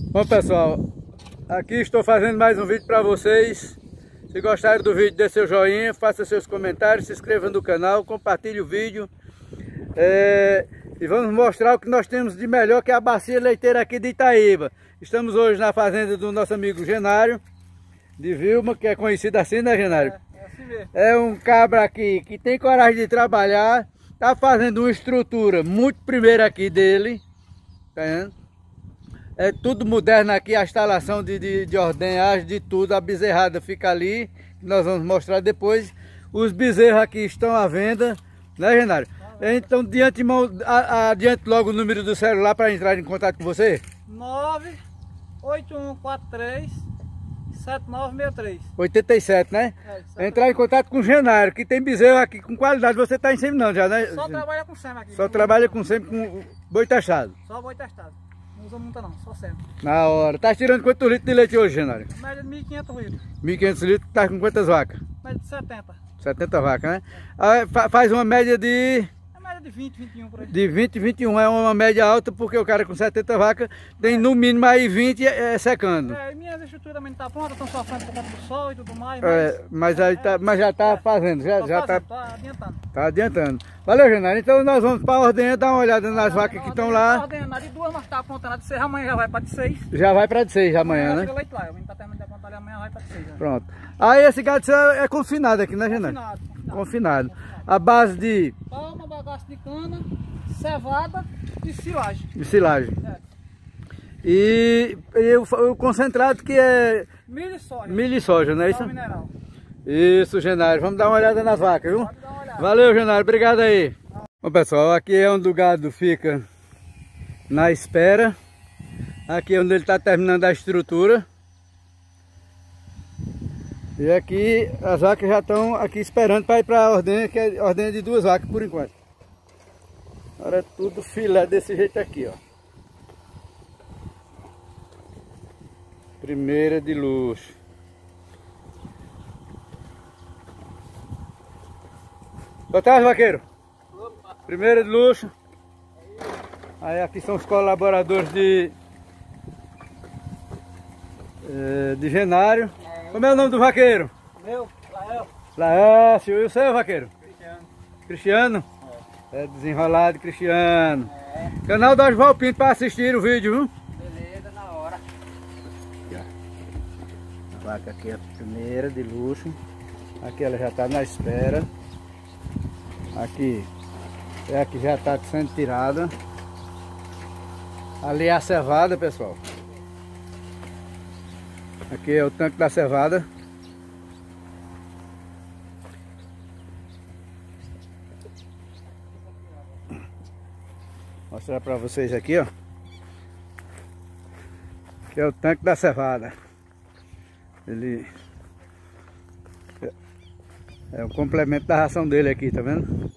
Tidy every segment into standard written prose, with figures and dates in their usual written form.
Bom pessoal, aqui estou fazendo mais um vídeo para vocês. Se gostaram do vídeo, dê seu joinha, faça seus comentários, se inscreva no canal, compartilhe o vídeo. E vamos mostrar o que nós temos de melhor, que é a bacia leiteira aqui de Itaíba. Estamos hoje na fazenda do nosso amigo Genário, de Vilma, que é conhecido assim, né, Genário? É assim mesmo. É um cabra aqui que tem coragem de trabalhar, está fazendo uma estrutura muito primeira aqui dele, tá vendo? É tudo moderno aqui, a instalação de ordenhagem, de tudo. A bezerrada fica ali, que nós vamos mostrar depois. Os bezerros aqui estão à venda, né, Genário? Então, de antemão, adiante logo o número do celular para entrar em contato com você. 98143-7963. 87, né? Entrar em contato com o Genário, que tem bezerro aqui com qualidade. Você está em cima não já, né? Só trabalha com sêmen aqui. Só trabalha com sempre com boi testado. Só boi testado. Não usa muita não, só sêmen. Na hora. Tá tirando quantos litros de leite hoje, Genário? Média de 1.500 litros. 1.500 litros, tá com quantas vacas? Média de 70. 70 vacas, né? Aí faz uma média de... É média de 20, 21 por aí. De 20, 21 é uma média alta, porque o cara com 70 vacas tem no mínimo aí 20 secando. E minhas estruturas também não estão prontas, estão sofrendo por conta do sol e tudo mais. Mas já tá fazendo, já tá adiantando. Tá adiantando. Valeu, Genário. Então nós vamos para a ordenha dar uma olhada nas vacas que estão lá. A de 2 nós está apontando a de 6, amanhã já vai para de 6. Já vai para de 6 amanhã, né? Leite lá, tá terminando de apontar ali, amanhã vai para de 6. Pronto. Aí esse gado seu é confinado aqui, né, Genário? Confinado. A base de... Palma, bagaço de cana, cevada e silagem. De silagem. E o concentrado que é... Milho e soja. Milho e soja, não é isso? Mineral. Isso, Genário. Vamos dar uma olhada nas vacas, viu? Pode dar uma olhada. Valeu, Genário. Obrigado aí. Bom, pessoal, aqui é onde o gado fica na espera. Aqui é onde ele está terminando a estrutura. E aqui as vacas já estão aqui esperando para ir para a ordenha, que é a ordenha de 2 vacas por enquanto. Agora é tudo filé desse jeito aqui, ó. Primeira de luxo. Boa tarde, vaqueiro. Opa. Primeira de luxo. Aí aqui são os colaboradores de Genário. Como é o nome do vaqueiro? Meu, Lael. Laércio. E o seu, vaqueiro? Cristiano. Cristiano? É desenrolado, Cristiano. Canal do Oswaldo Pinto para assistir o vídeo, viu? Beleza, na hora. Aqui, ó. A vaca aqui é a primeira de luxo. Aqui ela já está na espera. Aqui é a que já está sendo tirada. Ali é a cevada, pessoal. Aqui é o tanque da cevada. Vou mostrar para vocês aqui, ó. Aqui é o tanque da cevada. Ele é o complemento da ração dele aqui, tá vendo?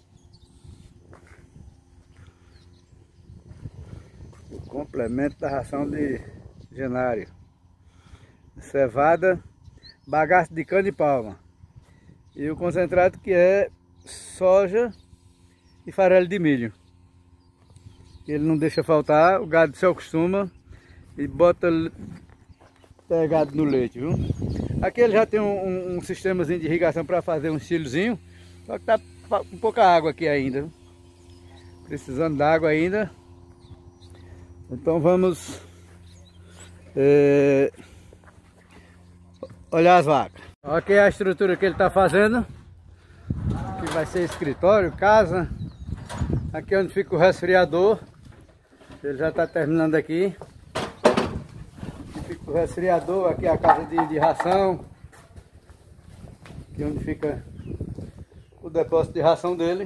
O complemento da ração de Genário. Cevada, bagaço de cana e palma. E o concentrado que é soja e farelo de milho. Ele não deixa faltar, o gado se acostuma e bota pegado no leite, viu? Aqui ele já tem um sistemazinho de irrigação para fazer um estilozinho, só que tá com pouca água aqui ainda, viu? Precisando d'água ainda. Então vamos olhar as vacas. Aqui é a estrutura que ele está fazendo. Aqui vai ser escritório, casa. Aqui é onde fica o resfriador. Ele já está terminando aqui. Aqui fica o resfriador, aqui é a casa de ração. Aqui é onde fica o depósito de ração dele.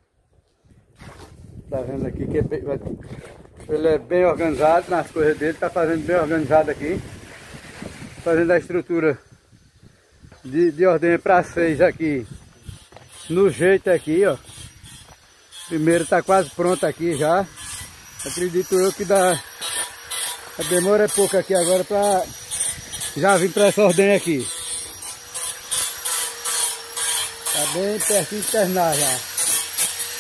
Tá vendo aqui que ele é bem organizado nas coisas dele. Está fazendo bem organizado aqui. Fazendo a estrutura de ordenha para 6 aqui. No jeito aqui, ó. Primeiro está quase pronto aqui já. Acredito eu que a demora é pouca aqui agora para já vir para essa ordenha aqui. Tá bem pertinho de terminar já.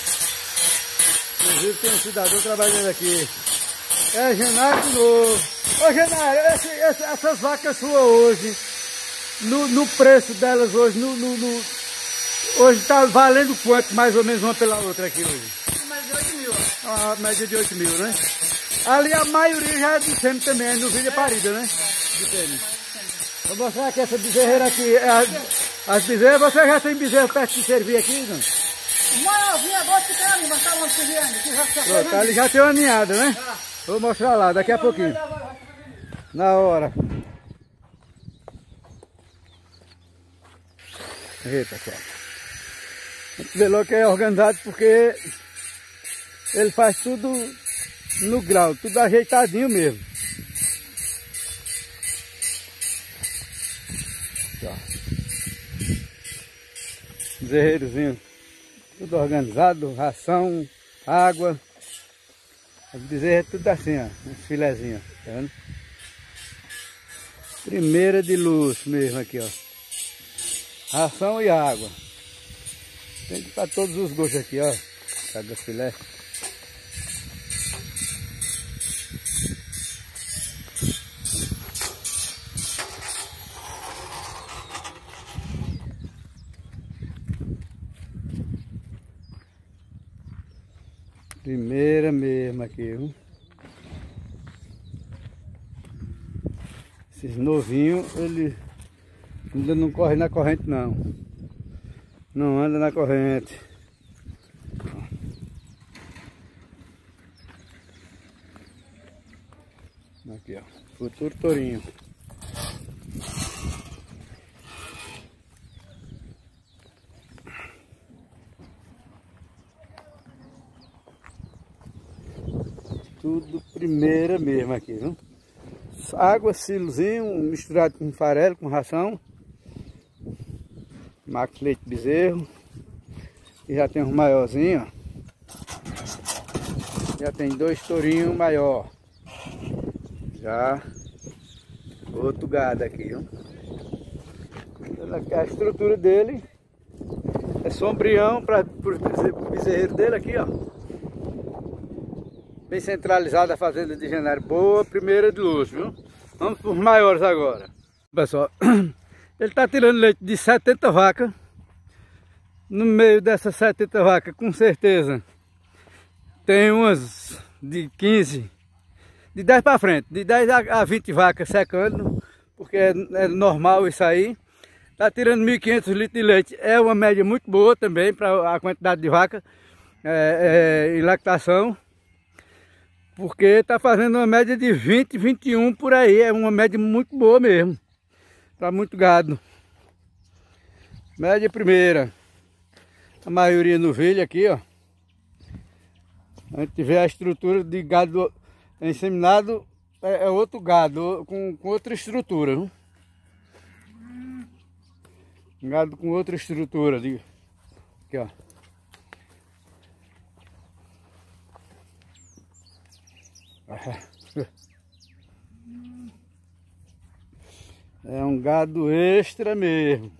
Inclusive tem um cidadão trabalhando aqui. É Genário de novo. Ô Genaro, essas vacas suas hoje, no preço delas hoje, hoje tá valendo quanto mais ou menos uma pela outra aqui hoje? Mais de 8 mil. A média de 8 mil, né? Ali a maioria já é de fêmea também, no vídeo é parida, né? De fêmea. Vou mostrar que essa bezerreira aqui, as bezerras, você já tem bezerro perto de servir aqui, não? Maiorzinha agora que tem ali, mas tá longe de ainda, que já está Pronto, ali já tem uma ninhada, né? Vou mostrar lá, daqui a pouquinho. Na hora. Eita, pessoal. Vê logo que é organizado porque ele faz tudo no grau, tudo ajeitadinho mesmo. Bezerreirozinho, tudo organizado, ração, água. As bezerras tudo assim, ó, uns filezinhos, tá vendo? Primeira de luxo mesmo aqui, ó. Ração e água. Tem para todos os gostos aqui, ó. Cada filé. Primeira mesmo aqui, viu? Esses novinhos, ele ainda não corre na corrente não. Não anda na corrente. Aqui, ó. Futuro tourinho. Tudo primeira mesmo aqui, viu? Água, silozinho, misturado com farelo, com ração. Max Leite Bezerro. E já tem uns maiorzinhos, ó. Já tem 2 tourinhos maior. Já outro gado aqui, ó. A estrutura dele é sombrião para o bezerreiro dele aqui, ó. Bem centralizada a fazenda de Genaro. Boa, primeira de luxo, viu? Vamos para os maiores agora. Pessoal, ele está tirando leite de 70 vacas. No meio dessas 70 vacas, com certeza, tem umas de 15, de 10 para frente, de 10 a 20 vacas secando, porque é normal isso aí. Está tirando 1.500 litros de leite. É uma média muito boa também para a quantidade de vaca em lactação. Porque está fazendo uma média de 20, 21 por aí. É uma média muito boa mesmo. Para muito gado. Média primeira. A maioria novilha aqui, ó. A gente vê a estrutura de gado inseminado. É outro gado com outra estrutura. Viu? Gado com outra estrutura. Aqui, ó. É um gado extra mesmo.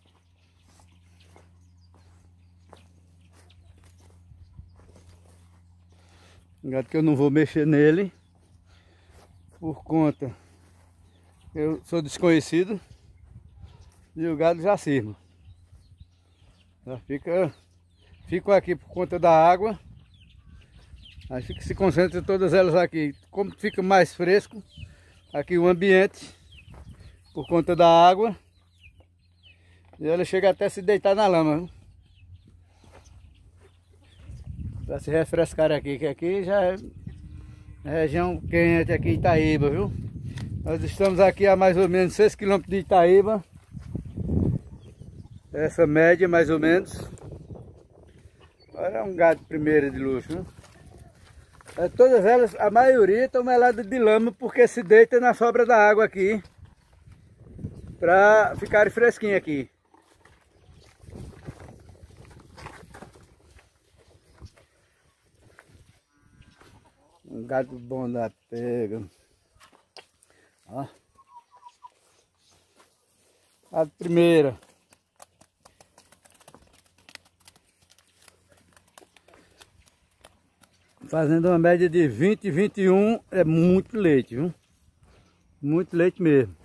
Um gado que eu não vou mexer nele por conta eu sou desconhecido e o gado já cisma. Já fico aqui por conta da água. Aí se concentra todas elas aqui. Como fica mais fresco aqui o ambiente por conta da água, e ela chega até a se deitar na lama, para se refrescar aqui, que aqui já é região quente aqui em Itaíba, viu? Nós estamos aqui a mais ou menos 6 km de Itaíba. Essa média mais ou menos. Agora é um gado primeiro de luxo, viu? Todas elas, a maioria estão meladas de lama porque se deita na sobra da água aqui para ficarem fresquinhas aqui. Um gado bom da pega. Ó. A primeira. Fazendo uma média de 20, 21 é muito leite, viu? Muito leite mesmo.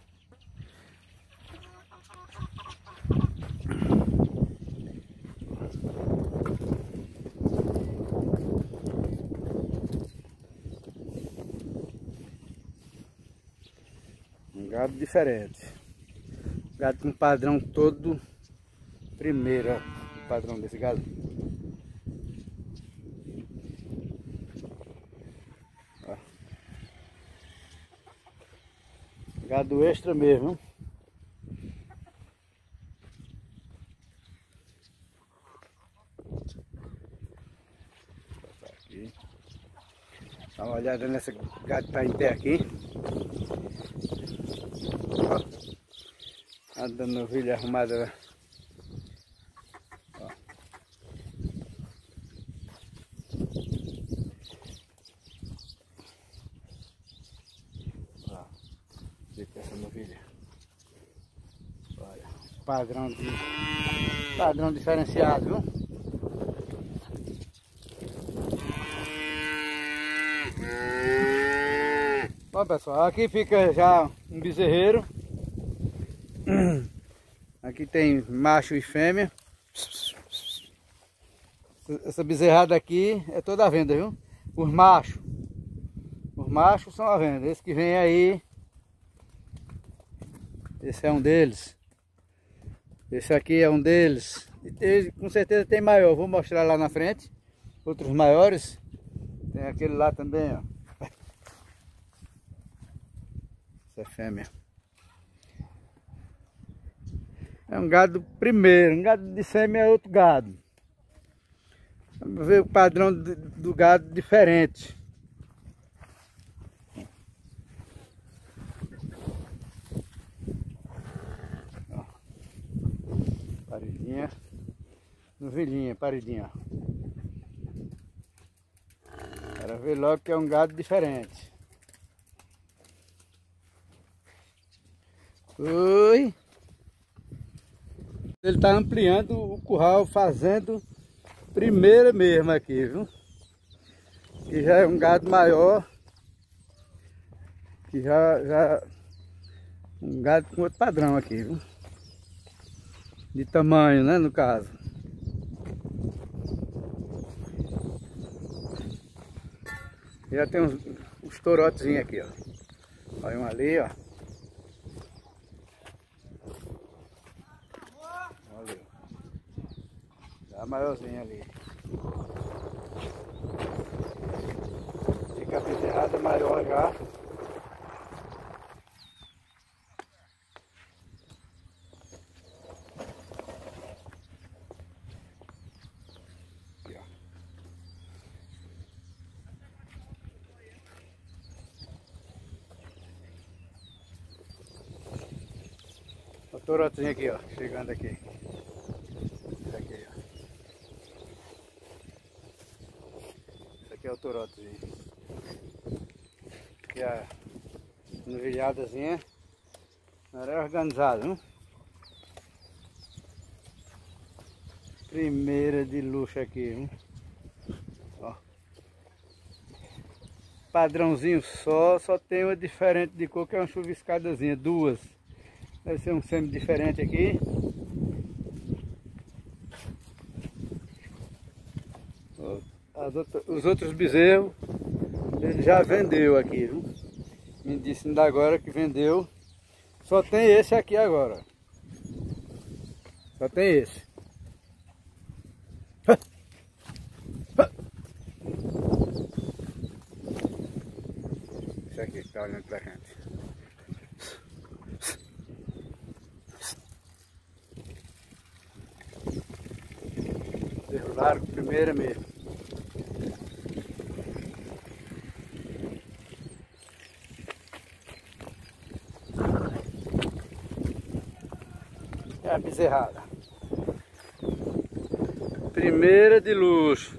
Um gado diferente. Gado com padrão todo primeiro, ó, o padrão desse gado. Ó. Gado extra mesmo. Aqui. Dá uma olhada nessa gado que tá em pé aqui. Ó. Andando novilha arrumada. Ó. Ó. Fica essa novilha. Olha. Padrão diferenciado, viu? Bom, pessoal, aqui fica já um bezerreiro. Aqui tem macho e fêmea. Essa bezerrada aqui é toda à venda, viu? Os machos são à venda. Esse que vem aí, esse é um deles. Esse aqui é um deles. E com certeza tem maior. Vou mostrar lá na frente. Outros maiores. Tem aquele lá também, ó. Essa é fêmea. É um gado primeiro, um gado de fêmea é outro gado. Vamos ver o padrão do gado diferente. Ó. Paridinha, novilhinha, paridinha. Para ver logo que é um gado diferente. Oi! Ele está ampliando o curral, fazendo primeira mesmo aqui, viu? Que já é um gado maior. Que já um gado com outro padrão aqui, viu? De tamanho, né, no caso. Já tem uns torotezinhos aqui, ó. Olha um ali, ó. A maiorzinha ali. Fica a bezerrada maior já. Aqui, ó. O torotezinho aqui, ó. Chegando aqui. Aqui, ó. Aqui é o torotezinho. Aqui é a novilhadazinha. Era organizado, viu? Primeira de luxo aqui, viu? Ó. Padrãozinho só tem uma diferente de cor, que é uma chuviscadazinha, duas. Deve ser um semi diferente aqui. Os outros bezerros ele já vendeu aqui, viu? Me disse ainda agora que vendeu. Só tem esse aqui agora. Só tem esse. Esse aqui que está olhando pra gente. Bezerro largo, primeira mesmo. É a bezerrada. Primeira de luxo.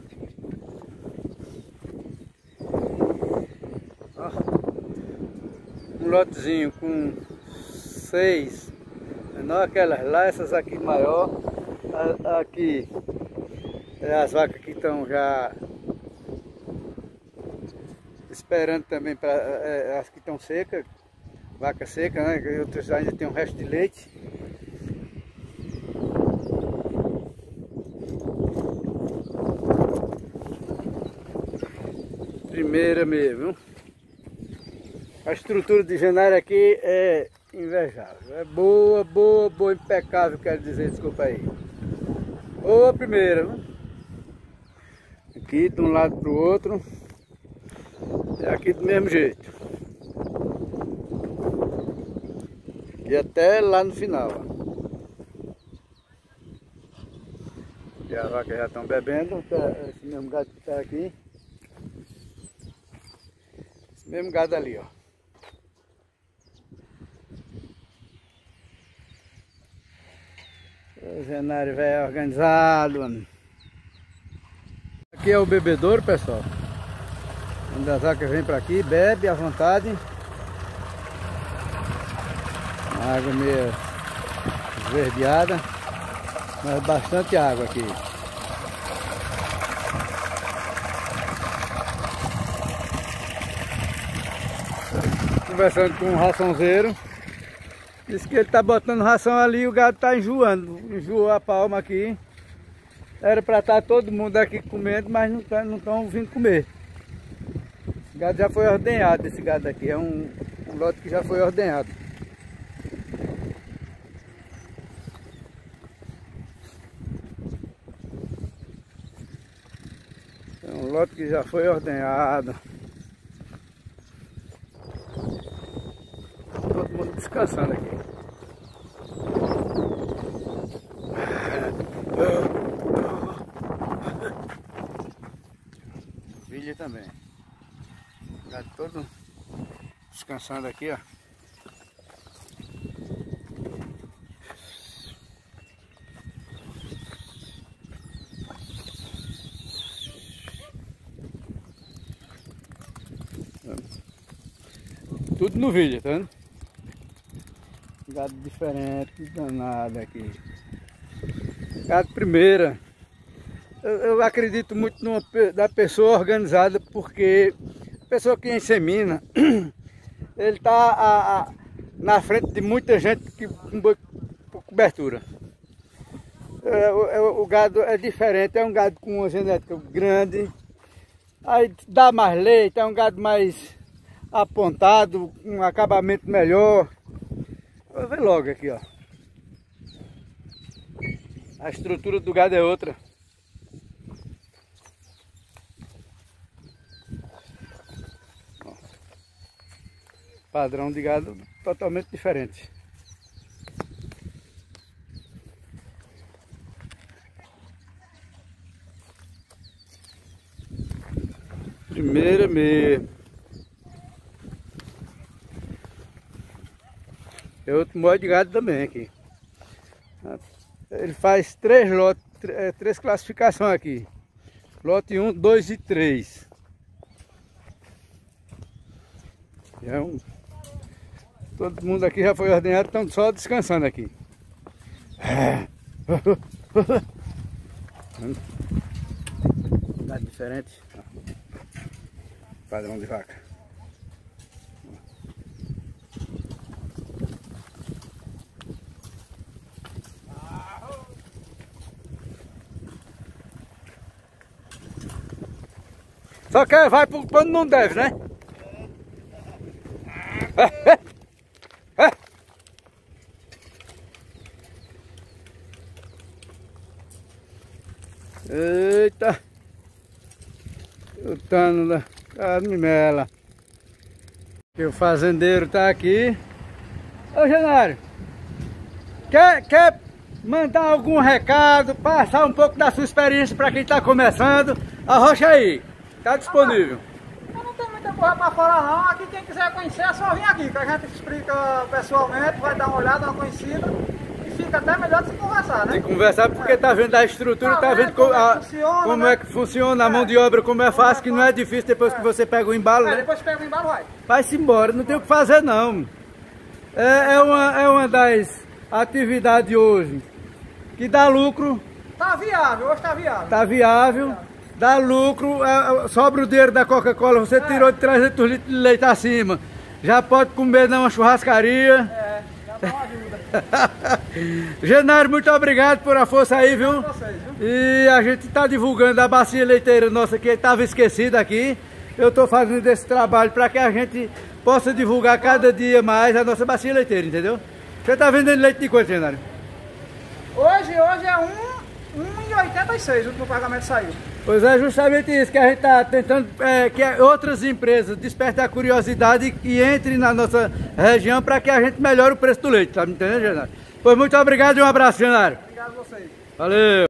Ó, um lotezinho com 6. Menor aquelas lá, essas aqui maior. Aqui as vacas que estão já esperando também para as que estão secas. vaca seca, né? E outras ainda tem um resto de leite. Primeira mesmo. A estrutura de Januário aqui é invejável. É boa, boa, boa, impecável, quero dizer, desculpa aí. Boa primeira, viu? Aqui de um lado para o outro. É aqui do mesmo jeito. E até lá no final. Ó. E as vacas já estão bebendo. Esse mesmo gado que está aqui. Esse mesmo gado ali, ó. O cenário velho organizado, mano. Aqui é o bebedouro, pessoal. Quando as vacas vêm para aqui, bebe à vontade. Uma água meio esverdeada, mas bastante água aqui. Conversando com um raçãozeiro. Diz que ele tá botando ração ali e o gado tá enjoando. Enjoou a palma aqui. Era para estar todo mundo aqui comendo, mas não estão vindo comer. O gado já foi ordenhado, esse gado aqui. É um lote que já foi ordenhado. É um lote que já foi ordenhado. Todo mundo descansando aqui. Filha também. Gado todo descansando aqui, ó. Tudo no vídeo, tá vendo? Gado diferente, danado aqui. Gado primeira. Eu acredito muito da pessoa organizada, porque a pessoa que insemina, ele está na frente de muita gente com cobertura. O gado é diferente, é um gado com uma genética grande, aí dá mais leite, é um gado mais apontado, um acabamento melhor. Vou ver logo aqui, ó. A estrutura do gado é outra. Ó. Padrão de gado totalmente diferente. Primeira mesmo. É outro modo de gado também aqui. Ele faz três classificações aqui. Lote 1, 2 e 3. Todo mundo aqui já foi ordenado, estão só descansando aqui. Gado diferente. Padrão de vaca. Só que vai quando não deve, né? Eita! O tano da carne-mela. O fazendeiro tá aqui. Ô Januário, quer mandar algum recado, passar um pouco da sua experiência para quem tá começando? Arrocha aí, tá disponível. Eu não tenho muita coisa para falar não, aqui quem quiser conhecer é só vir aqui, que a gente explica pessoalmente, vai dar uma olhada, uma conhecida. Fica até melhor de se conversar, né? De conversar porque tá vendo a estrutura, tá vendo como é que funciona a mão de obra, como é fácil, que não é difícil depois que você pega o embalo, né? Depois que pega o embalo, vai. Vai-se embora, não tem o que fazer não. É uma das atividades hoje que dá lucro. Tá viável, hoje tá viável. Tá viável, dá lucro, sobra o dinheiro da Coca-Cola, você tirou de 300 litros de leite acima. Já pode comer numa churrascaria. É, já dá uma ajuda. Genário, muito obrigado por a força aí, viu? Vocês, viu? E a gente está divulgando a bacia leiteira nossa que estava esquecida aqui. Eu estou fazendo esse trabalho para que a gente possa divulgar cada dia mais a nossa bacia leiteira, entendeu? Você está vendendo leite de quanto, Genário? Hoje é 1,86 o último pagamento saiu. Pois é, justamente isso que a gente está tentando, que outras empresas despertem a curiosidade e entrem na nossa região para que a gente melhore o preço do leite, tá me entendendo, Genário? Pois muito obrigado e um abraço, Genário. Obrigado a vocês. Valeu!